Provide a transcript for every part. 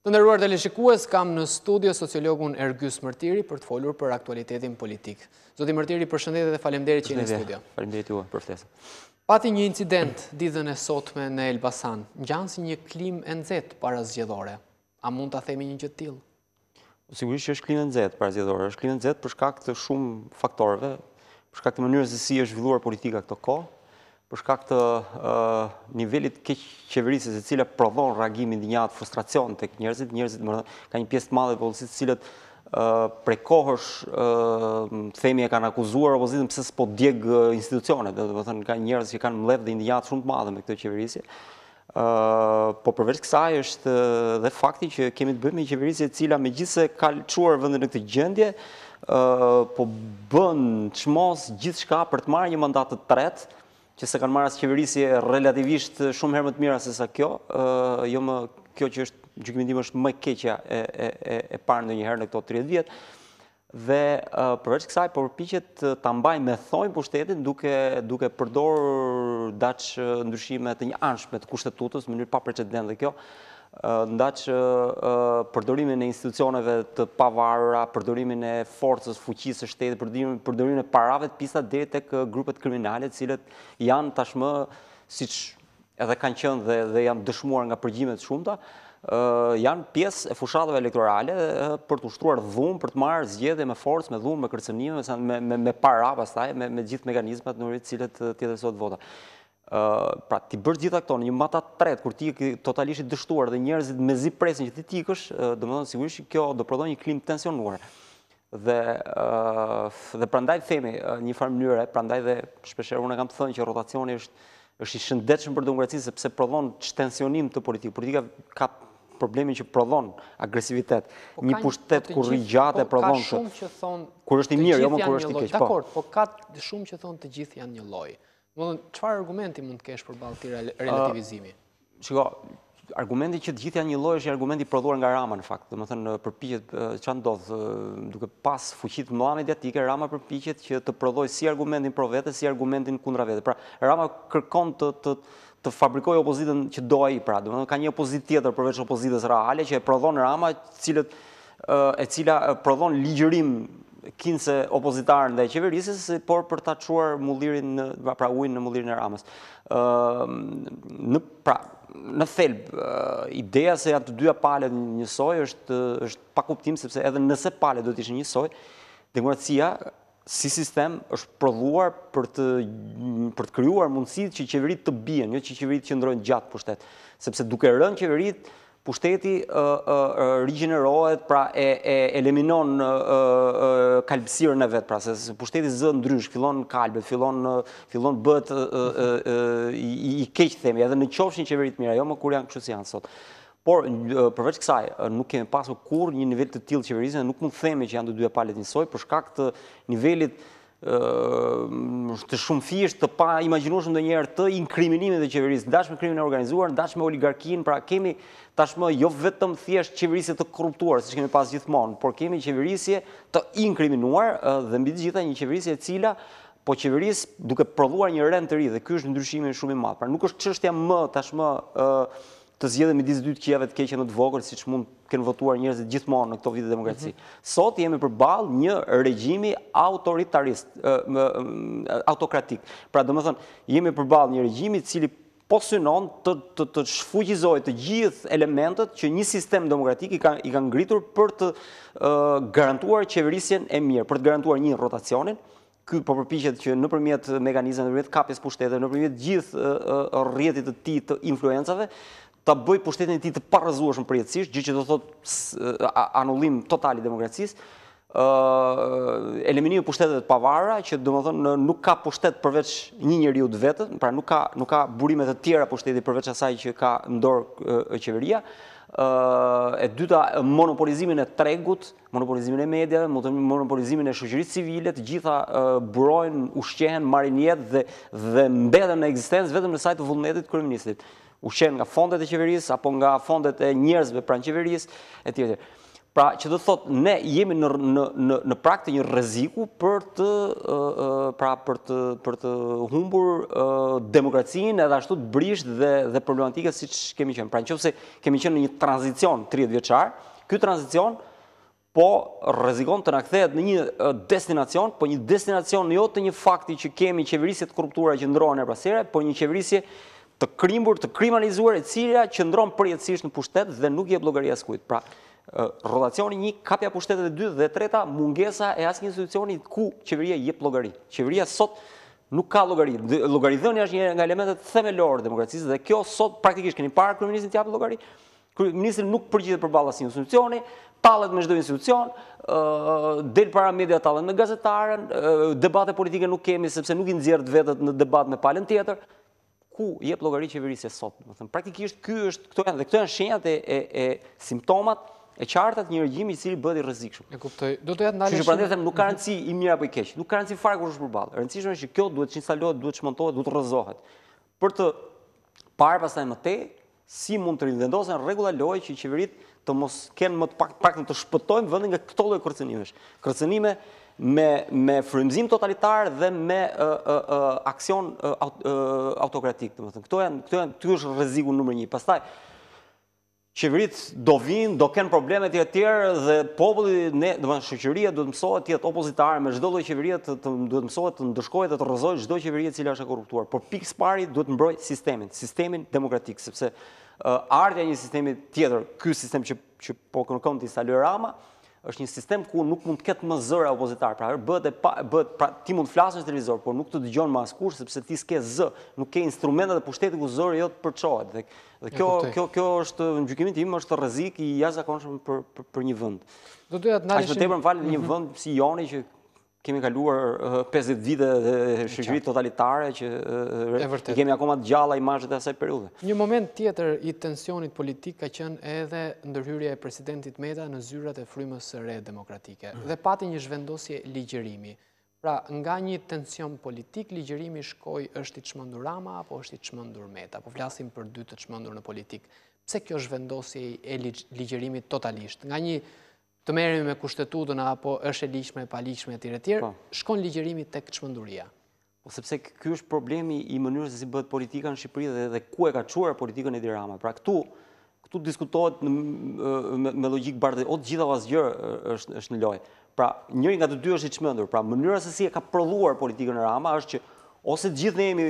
Të nderuar teleshikues, kam në studio sociologun Ergjys Mërtiri për të folur për aktualitetin politik. Zoti Mërtiri, përshëndetje dhe faleminderit që jeni në studio. Faleminderit juaj për ftesën. Pati një incident ditën e sotme në Elbasan, ngjan si një klim e nxehtë para zgjedhore. A mund ta themi një gjë të tillë? Sigurisht që është klim e nxehtë para zgjedhore, është klim e nxehtë për shkak të shumë faktorëve, për shkak të mënyrës se si është zhvilluar politika këto kohë, për shkak të nivelit keq qeverisjes e cila prodhon reagimin ndjenjat, frustracion tek njerëzit, ka një pjesë të madhe të opozitës të cilët prej kohësh themi e kanë akuzuar opozitën pse s'po djeg institucionet, do të thënë ka njerëz që kanë mbledh dhe ndjenjat shumë të mëdha me këtë qeverisje. Po përveç kësaj është dhe fakti që kemi të bëjmë me një qeverisje e cila megjithëse ka çuar vendin në këtë gjendje, po bën çmos gjithçka për të marrë një mandat të tretë, që se kanë marrë as qeverisje relativisht shumë herë më të mira se sa kjo, jo më kjo që është gjykimi tim është më e keqja e parë ndonjëherë në këto 30 vjet. Dhe përveç kësaj po përpiqet ta mbajë me thonjë pushtetin duke përdorur ndryshime të njëanshme të kushtetutës në mënyrë pa precedent dhe kjo ndaq përdorimin e institucioneve të pavarura, përdorimin e forcës, fuqisë së shtetit, përdorimin e parave të pista deri tek grupet kriminale, të cilët janë tashmë, siç edhe kanë qenë dhe janë dëshmuar nga përgjimet shumëta, janë pjesë e fushatave elektorale për të ushtruar dhunë, për të marrë zgjedhje me forcë, me dhunë, me kërcënime, me para pastaj, me gjithë mekanizmat në të cilët tjetër sot vota. Pra, ti bërë gjitha këto në një mandat të tretë, kur ti totalisht i dështuar dhe njerëzit mezi presin që ti tikësh, domethënë sigurisht që kjo do prodhon një klim tensionuar. Dhe prandaj themi një farë mënyre, prandaj dhe shpeshherë unë kam të thënë që rotacioni është i shëndetshëm për demokracinë sepse prodhon tensionim të politikë. Politika ka problemin që prodhon agresivitet. Një pushtet kur rigjatë prodhon kur është i mirë, jo më kur është i keq. Dakor, po ka shumë që thonë të gjithë janë një lloj. Çfarë argumenti mund të kesh përballë këtij relativizimi? Shiko, argumenti që të gjithë janë një lloj është një argument i prodhuar nga Rama në fakt. Domethënë përpiqet çfarë ndodh duke pas fuqi të mëdha mediatike, Rama përpiqet që të prodhojë si argumentin pro vete, si argumentin kundra vete. Pra, Rama kërkon të fabrikojë opozitën që do ai, pra, domethënë ka një opozitë tjetër përveç opozitës reale që e prodhon Rama, e cila prodhon ligjërim kinse opozitarën dhe qeverisës, por për ta çuar mullirin ujin në mullirin e Ramës. Në thelb, ideja se janë të dyja palët njësoj është pa kuptim, sepse edhe nëse palët do të ishin njësoj, demokracia si sistem është prodhuar për të krijuar mundësitë që qeveritë të bien, jo që qeveritë qëndrojnë gjatë pushtet. Sepse duke rënë qeveritë, pushteti rigjenerohet, pra e eliminon kalbësirën e vetë, pra se pushteti zë ndrysh, fillon kalbet, fillon bëhet i keq themi, edhe në qofshin qeverit mira, jo më kur janë kështu si janë sot. Por përveç kësaj, nuk kemi pasur kur një nivel të tillë qeverisje, nuk mund të themi që janë të dyja palët njësoj, për shkak të nivelit të shumë thjesht të pa imagjinueshëm ndonjëherë të inkriminimit të qeverisë, ndash me krimin e organizuar, ndash me oligarkinë, pra kemi tashmë jo vetëm thjesht qeverisje të korruptuar, siç kemi pas gjithmonë, por kemi qeverisje të inkriminuar dhe mbi të gjitha një qeverisje e cila po qeverisë duke prodhuar një rend të ri dhe ky është ndryshimi shumë i madh. Pra nuk është çështja më tashmë të zgjedhë midis dy qijave të keqe më të vogël, siç mund kanë votuar njerëzit gjithmonë në këto vite demokraci. Sot jemi përballë një regjimi autoritarist, autokratik. Pra domethënë jemi përballë një regjimi i cili po synon të shfuqizojë të gjithë elementët që një sistem demokratik i ka ngritur për të garantuar qeverisjen e mirë, për të garantuar një rotacionin. Ky po përpiqet që nëpërmjet mekanizmeve, nëpërmjet kapjes pushteteve, nëpërmjet gjithë rrjetit të tij të influencave, ta bëj pushtetin e tij të parrëzueshëm përjetësisht, gjë që do thotë anullim total i demokracisë, eliminimi i pushteteve të pavarura, që domethënë nuk ka pushtet përveç një njeriu të vetët, pra nuk ka burime të tjera pushteti përveç asaj që ka në dorë qeveria. E dyta, monopolizimin e tregut, monopolizimin e mediave, monopolizimin e shoqërisë civile, të gjitha burojnë, ushqehen, marrin jetë dhe mbeten në ekzistencë vetëm në saj të vullnetit kryeministit. Ushqen nga fondet e qeverisë apo nga fondet e njerëzve pranë qeverisë etj. Pra që do thot, ne jemi në prag të një rreziku për të humbur demokracinë edhe ashtu të brisht dhe problematike siç kemi qenë. Pra nëse kemi qenë në një tranzicion 30 vjeçar, ky tranzicion po rrezikon të na kthehet në një destinacion, po një destinacion jo të një fakti që kemi qeverisje të korruptuara që ndrohen her pas here, por një qeverisje të krimbur, të kriminalizuar, e cila qëndron përjetësisht në pushtet dhe nuk jep llogari askujt. Pra, rotacioni 1, kapja pushtetet e 2 dhe e treta, mungesa e asnjë institucioni ku qeveria jep llogari. Qeveria sot nuk ka llogari. Llogaridhënia është një nga elementet themelore të demokracisë dhe kjo sot praktikisht keni parë kryeministrin të japë llogari. Kryeministri nuk përgjigjet përballë asnjë institucioni, tallet me çdo institucion, del para media tallet me gazetarën, debate politike nuk kemi sepse nuk i nxjerr vetët në debat me palën tjetër. Ku jep llogari qeverisje sot? Domethënë praktikisht këto janë shenjat e simptomat e qarta të një regjimi i cili bëhet i rrezikshëm. E kuptoj. Do të jetë ndalësh. Që prandaj them nuk ka rëndësi i mirë apo i keq. Nuk ka rëndësi fare kur është përballë. E rëndësishme është që kjo duhet të instalohet, duhet të shmontohet, duhet të rrëzohet. Për të parë pastaj më tej si mund të rivendosen rregulla loje që qeveritë të mos kenë më të paktën të shpëtojmë vendin nga këto lloj kërcënimesh. Kërcënime me frymëzim totalitar dhe me aksion autokratik, domethënë. Ky është rreziku numër 1. Pastaj qeveritë do vinë, do kenë probleme të tjera dhe populli, domethënë shoqëria duhet mësohet të jetë opozitare me çdo lloj qeverie, duhet mësohet të ndëshkojë dhe të rrëzojë çdo qeveri e cila është e korruptuar. Por pikë së pari duhet mbrojë sistemin demokratik, sepse ardha e një sistemi tjetër, ky sistem që po kërkon të instalojë Rama, është një sistem ku nuk mund të ketë më zëra opozitar. Pra ti mund të flasësh në televizor, por nuk të dëgjon më askush sepse ti s'ke zë, nuk ke instrumentet e pushtetit ku zëri jot përçohet. Dhe kjo është në gjykimin tim është rrezik i jashtëzakonshëm për një vend. Do doja të ndaleshim. Aq më tepër më fal një vend si Joni që kemi kaluar 50 vite dhe shoqëri totalitare që kemi akoma të gjalla imazhet e asaj periudhe. Një moment tjetër i tensionit politik ka qenë edhe ndërhyrja e presidentit Meta në zyrat e frymës së re demokratike dhe pati një zhvendosje ligjërimi. Pra, nga një tension politik, ligjërimi është i çmendur Rama apo është i çmendur Meta? Po flasim për dy të çmendur në politik. Pse kjo zhvendosje e ligjërimit totalisht? Nga një të merremi me kushtetutën apo është e ligjshme, e paligjshme etj. Shkon ligjërimi tek çmenduria. Po sepse ky është problemi i mënyrës se si bëhet politika në Shqipëri dhe ku e ka çuar politikën Edi Rama. Pra këtu diskutohet me logjikë bardhë, o të gjitha o asgjë është në lojë. Pra njëri nga të dy është i çmendur. Pra mënyra se si e ka prodhuar politikën e Rama është që ose të gjithë ne jemi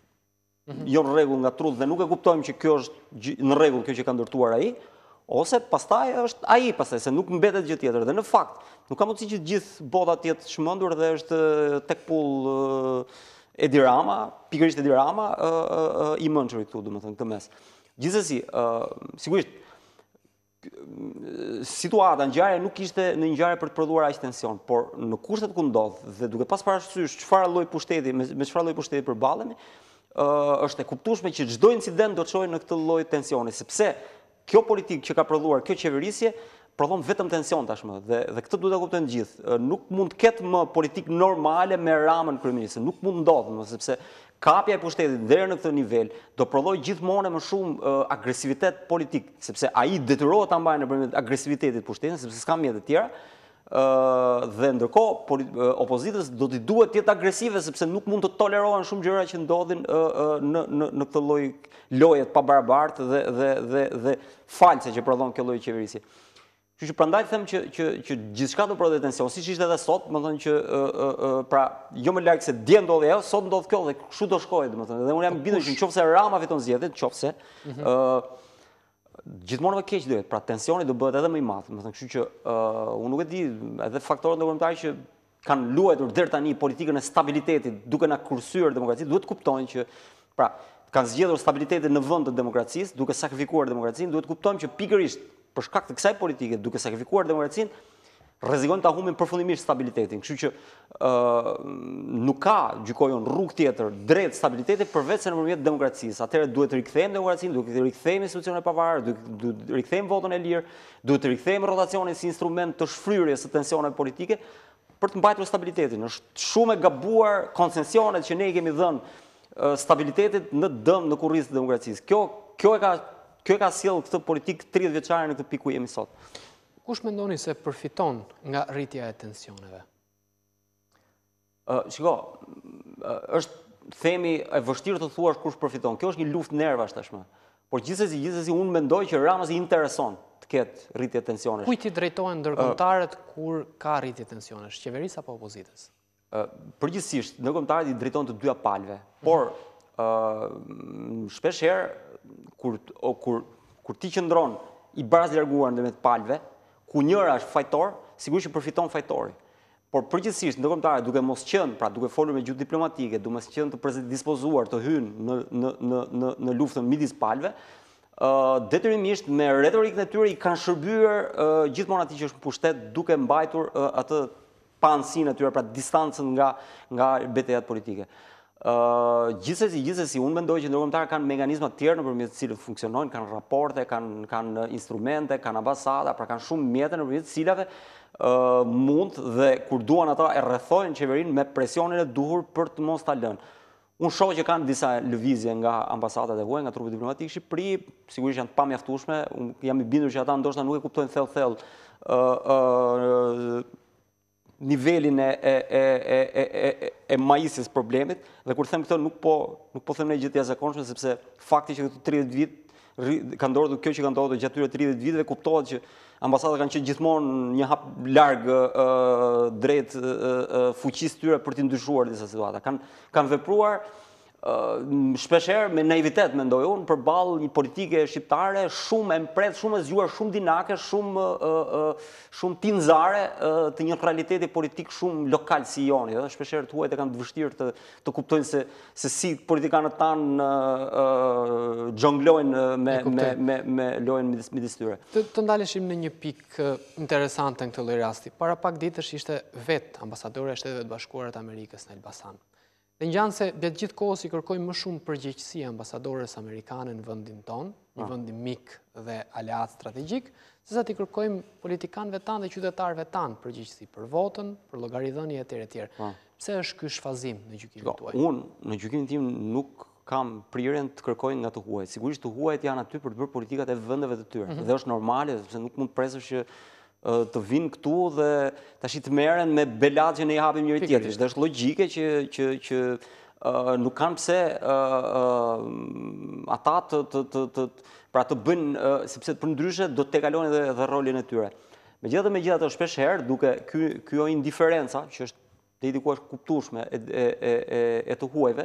jo në rregull nga trulli dhe nuk e kuptojmë që kjo është në rregull kjo që ka ndërtuar ai, ose pastaj është ai pastaj se nuk mbetet gjë tjetër. Dhe në fakt, nuk ka mundësi që gjithë bota të jetë çmendur dhe është tek pull Edi Rama, pikërisht Edi Rama i mençur këtu, domethënë këtë mes. Gjithsesi, sigurisht situata ngjarja nuk ishte në ngjarje për të prodhuar aq tension, por në kushtet ku ndodh dhe duke pas parasysh çfarë lloj pushteti me çfarë lloj pushteti përballemi, është e kuptueshme që çdo incident do të çojë në këtë lloj tensioni, sepse kjo politikë që ka prodhuar kjo qeverisje prodhon vetëm tension tashmë dhe këtë duhet ta kuptojnë gjithë. Nuk mund të ketë më politikë normale me Ramën kryeminist, nuk mund ndodhë, sepse kapja e pushtetit deri në këtë nivel do prodhojë gjithmonë më shumë agresivitet politik, sepse ai detyrohet ta mbajë nëpërmjet agresivitetit pushtetin, sepse s'ka mjet të tjera. Dhe ndërkohë opozitës do t'i duhet të jetë agresive sepse nuk mund të tolerohen shumë gjëra që ndodhin në këtë lloj loje të pabarabartë dhe false që prodhon kjo lloj qeverisje. Kështu që prandaj them që gjithçka do prodhojë tension, siç ishte edhe sot, domethënë që pra jo më larg se dje ndodhi ajo, sot ndodh kjo dhe kështu do shkojë, domethënë. Dhe unë jam i bindur që nëse Rama fiton zgjedhjet, nëse gjithmonë më keq do jetë, pra tensioni do bëhet edhe më i madh, domethënë, kështu që unë nuk e di, edhe faktorët ndërkombëtar që kanë luajtur deri tani politikën e stabilitetit, duke na kursyer demokracinë, duhet të kuptojnë që pra kanë zgjedhur stabilitetin në vend të demokracisë, duke sakrifikuar demokracinë, duhet të kuptojmë që pikërisht për shkak të kësaj politike, duke sakrifikuar demokracinë, rrezikojnë ta humbin përfundimisht stabilitetin. Kështu që nuk ka, gjykoj unë, rrugë tjetër drejt stabilitetit përveç se nëpërmjet demokracisë. Atëherë duhet të rikthejmë demokracinë, duhet të rikthejmë institucionet e pavarura, duhet të rikthejmë votën e lirë, duhet të rikthejmë rotacionin si instrument të shfryrjes së tensioneve politike për të mbajtur stabilitetin. Është shumë e gabuar koncesionet që ne i kemi dhënë stabilitetit në dëm në kurrizë të demokracisë. Kjo e ka sjellë këtë politikë 30 vjeçare në këtë pikë ku jemi sot. Kush mendoni se përfiton nga rritja e tensioneve? Shiko, është themi e vështirë të thuash kush përfiton. Kjo është një luftë nervash tashmë. Por gjithsesi unë mendoj që Ramës i intereson të ketë rritje tensionesh. Kujt i drejtohen ndërkombëtarët kur ka rritje tensionesh, qeverisë apo opozitës? Përgjithsisht, ndërkombëtarët i drejtojnë të dyja palëve. Por shpesh herë kur ti qëndron i barazlarguar ndërmjet palëve, ku njëra është fajtor, sigurisht që përfiton fajtori. Por përgjithsisht, ndërkombëtarët duke mos qenë, pra duke folur me gjuhë diplomatike, duke mos qenë të dispozuar të hynë në luftën midis palëve, detyrimisht me retorikën e tyre i kanë shërbyer gjithmonë atij që është në pushtet duke mbajtur atë paanësinë e tyre, pra distancën nga betejat politike. Gjithsesi, unë mendoj që ndërkombëtarët kanë mekanizma të tjerë nëpërmjet të cilëve funksionojnë, kanë raporte, kanë instrumente, kanë ambasada, pra kanë shumë mjete nëpërmjet të cilave mund dhe kur duan ata e rrethojnë qeverinë me presionin e duhur për të mos ta lënë. Unë shoh që kanë disa lëvizje nga ambasadat e huaja, nga trupet diplomatike Shqipëri, sigurisht janë të pamjaftueshme, unë jam i bindur që ata ndoshta nuk e kuptojnë thellë nivelin e majisjes problemit, dhe kur them këtë nuk po them ne gjë të jashtëzakonshme, sepse fakti që këto 30 vit ka ndodhur kjo që ka ndodhur gjatë këtyre 30 viteve kuptohet që ambasadat kanë qenë gjithmonë një hap larg drejt fuqisë tyre për të ndryshuar disa situata. Kanë vepruar shpeshherë me naivitet, mendoj unë, përballë një politike shqiptare shumë e mpret, shumë e zgjuar, shumë dinake, shumë tinzare të një realiteti politik shumë lokal si joni. Shpeshherë huajt e kanë të vështirë të kuptojnë se si politikanët tanë xhonglojnë me lojën midis tyre. Të ndaleshim në një pikë interesante në këtë lloj rasti. Para pak ditësh ishte vetë ambasadore e Shteteve të Bashkuara të Amerikës në Elbasan. Dhe ngjan se gjatë gjithë kohës i kërkojmë më shumë përgjegjësi ambasadores amerikane në vendin tonë, një vendin mik dhe aleat strategjik, sesa t'i kërkojmë politikanëve tanë dhe qytetarëve tanë përgjegjësi për votën, për llogaridhënie etj. Pse është ky shfazim në gjykimin tuaj? Unë në gjykimin tim nuk kam prirjen të kërkoj nga të huajt. Sigurisht të huajt janë aty për të bërë politikat e vendeve të tyre. Dhe është normale, sepse nuk mund të presësh që të vinë këtu dhe tash të merren me belat që ne i hapim njëri tjetrit. Dhe është logjike që nuk kanë pse ata të bëjnë, sepse përndryshe do të kalojnë edhe rolin e tyre. Megjithatë shpesh herë duke ky indiferenca, që është deri diku është kuptueshme e të huajve,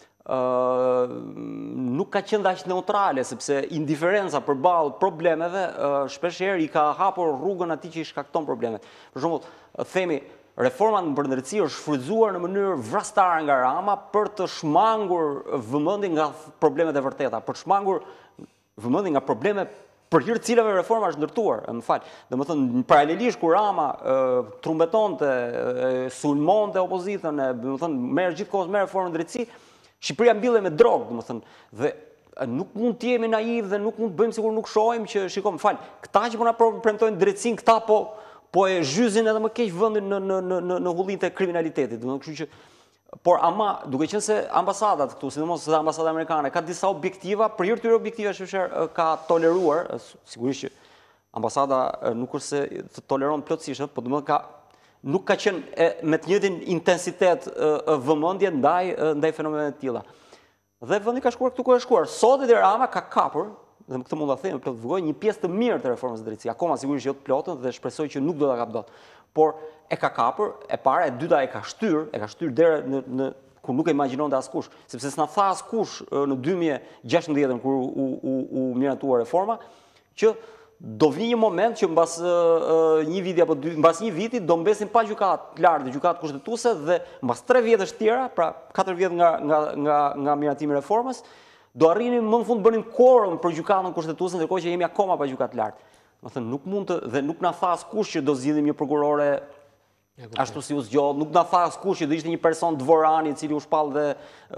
nuk ka qenë aq neutrale, sepse indiferenca përballë problemeve shpesh herë i ka hapur rrugën atij që i shkakton problemet. Për shembull, themi reforma në përndërtësi është shfrytzuar në mënyrë vrastare nga Rama për të shmangur vëmendjen nga problemet e vërteta, për të shmangur vëmendjen nga probleme për hir të cilave reforma është ndërtuar, më fal. Domethënë paralelisht kur Rama trumbetonte, sulmonte opozitën, domethënë merr gjithkohës me reformën e drejtësisë, Shqipëria mbyllet me drogë, domethënë, dhe nuk mund të jemi naiv dhe nuk mund të bëjmë sikur nuk shohim që shikoj, më fal, këta që po na premtojnë drejtësinë, këta po e zhyzin edhe më keq vendin në hullinë të kriminalitetit, domethënë, kështu që por ama duke qenë se ambasadat këtu, sidomos edhe ambasada amerikane, ka disa objektiva, për hir të tyre objektive shpesh ka toleruar, sigurisht që ambasada nuk është se të toleron plotësisht, por domethënë nuk ka qenë me të njëjtin intensitet vëmendje ndaj fenomeneve të tilla. Dhe vendi ka shkuar këtu ku ka shkuar. Sot Edi Rama ka kapur, dhe këtë mund ta them plot vogoj, një pjesë të mirë të reformës së drejtësisë. Akoma sigurisht jo të plotën dhe shpresoj që nuk do ta kap dot. Por e ka kapur, e para, e dyta e ka shtyr deri në ku nuk e imagjinonte askush, sepse s'na tha askush në 2016 kur u miratuar reforma që do vi një moment që mbas një viti apo mbas një viti do mbesin pa gjykatë lartë, gjykatë kushtetuese dhe mbas 3 vjetësh tjera, pra 4 vjet nga miratimi i reformës, do arrinim më në fund bënim quorum për gjykatën kushtetuese, ndërkohë që jemi akoma pa gjykatë lartë. Domethënë nuk mund të dhe nuk na tha askush që do zgjidhim një prokurore ashtu si u zgjodh, nuk na tha askush që do ishte një person dvorani i cili u shpall dhe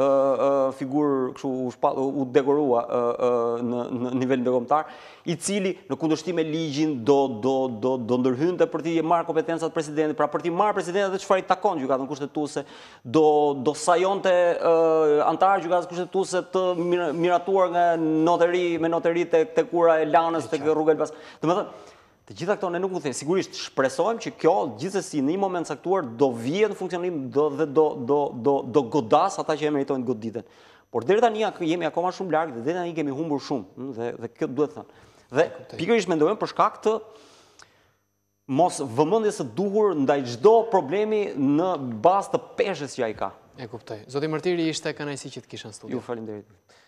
figurë kështu u dekorua në nivel ndërkombëtar, i cili në kundërshtim me ligjin do ndërhynte për të marrë kompetencat presidentit, pra për të marrë presidentin atë çfarë i takon gjykatën kushtetuese, do sajonte antarë gjykatës kushtetuese të miratuar nga noteri me noteri tek ura e Lanës tek rruga Elbasan. Domethënë Të gjitha këto ne nuk u them, sigurisht shpresojmë që kjo gjithsesi në një moment caktuar do vijë në funksionim dhe do godas ata që e meritojnë të goditen. Por deri tani jemi akoma shumë larg dhe deri tani kemi humbur shumë, dhe kjo duhet thënë. Dhe pikërisht mendojmë për shkak të mos vëmendjes së duhur ndaj çdo problemi në bazë të peshës që ai ka. E kuptoj. Zoti Mërtiri, ishte kënaqësi që të kisha në studio. Ju faleminderit.